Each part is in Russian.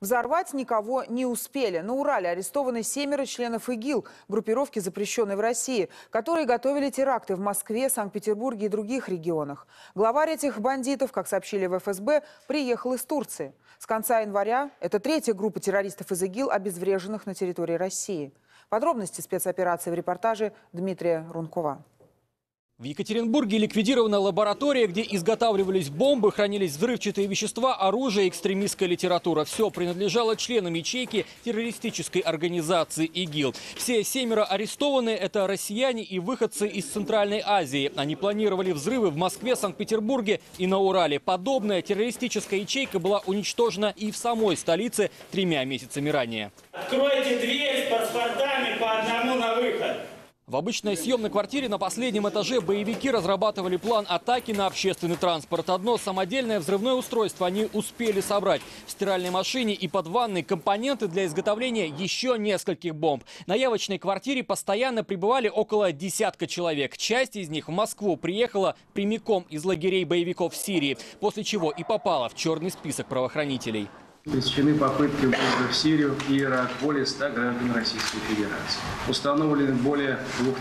Взорвать никого не успели. На Урале арестованы 7 членов ИГИЛ, группировки, запрещенной в России, которые готовили теракты в Москве, Санкт-Петербурге и других регионах. Главарь этих бандитов, как сообщили в ФСБ, приехал из Турции. С конца января это третья группа террористов из ИГИЛ, обезвреженных на территории России. Подробности спецоперации в репортаже Дмитрия Рункова. В Екатеринбурге ликвидирована лаборатория, где изготавливались бомбы, хранились взрывчатые вещества, оружие и экстремистская литература. Все принадлежало членам ячейки террористической организации ИГИЛ. Все 7 арестованные – это россияне и выходцы из Центральной Азии. Они планировали взрывы в Москве, Санкт-Петербурге и на Урале. Подобная террористическая ячейка была уничтожена и в самой столице 3 месяцами ранее. Откройте дверь с паспортами по одному на выход. В обычной съемной квартире на последнем этаже боевики разрабатывали план атаки на общественный транспорт. Одно самодельное взрывное устройство они успели собрать. В стиральной машине и под ванной компоненты для изготовления еще нескольких бомб. На явочной квартире постоянно пребывали около десятка человек. Часть из них в Москву приехала прямиком из лагерей боевиков в Сирии, после чего и попала в черный список правоохранителей. Пресечены попытки ввода в Сирию и Ирак более 100 граждан Российской Федерации. Установлены более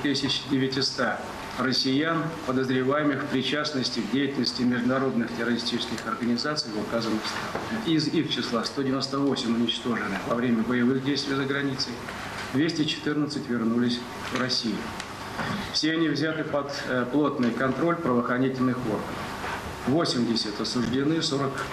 2900 россиян, подозреваемых в причастности к деятельности международных террористических организаций в указанных странах. Из их числа 198 уничтожены во время боевых действий за границей, 214 вернулись в Россию. Все они взяты под плотный контроль правоохранительных органов. 80 осуждены,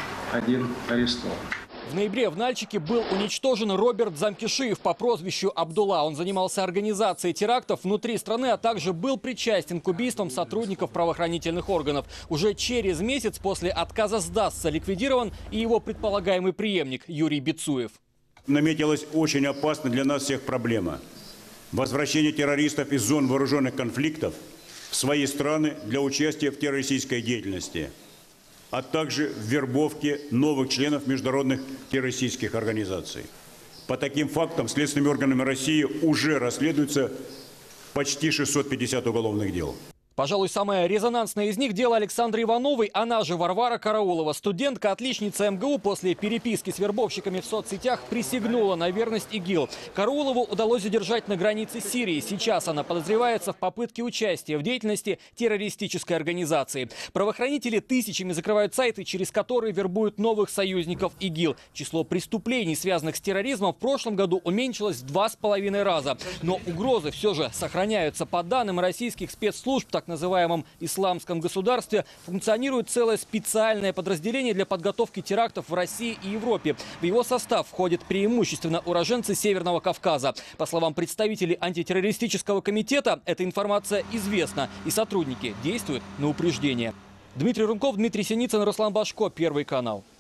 41 арестован. В ноябре в Нальчике был уничтожен Роберт Замкишиев по прозвищу Абдулла. Он занимался организацией терактов внутри страны, а также был причастен к убийствам сотрудников правоохранительных органов. Уже через месяц после отказа сдаться ликвидирован и его предполагаемый преемник Юрий Бицуев. Наметилась очень опасная для нас всех проблема. Возвращение террористов из зон вооруженных конфликтов в свои страны для участия в террористической деятельности, а также в вербовке новых членов международных террористических организаций. По таким фактам следственными органами России уже расследуется почти 650 уголовных дел. Пожалуй, самое резонансное из них – дело Александры Ивановой, она же Варвара Караулова. Студентка, отличница МГУ, после переписки с вербовщиками в соцсетях присягнула на верность ИГИЛ. Караулову удалось задержать на границе Сирии. Сейчас она подозревается в попытке участия в деятельности террористической организации. Правоохранители тысячами закрывают сайты, через которые вербуют новых союзников ИГИЛ. Число преступлений, связанных с терроризмом, в прошлом году уменьшилось в 2,5 раза. Но угрозы все же сохраняются. По данным российских спецслужб, так называемом исламском государстве, функционирует целое специальное подразделение для подготовки терактов в России и Европе. В его состав входят преимущественно уроженцы Северного Кавказа. По словам представителей антитеррористического комитета, эта информация известна, и сотрудники действуют на упреждение. Дмитрий Рунков, Дмитрий Синицын, Руслан Башко, Первый канал.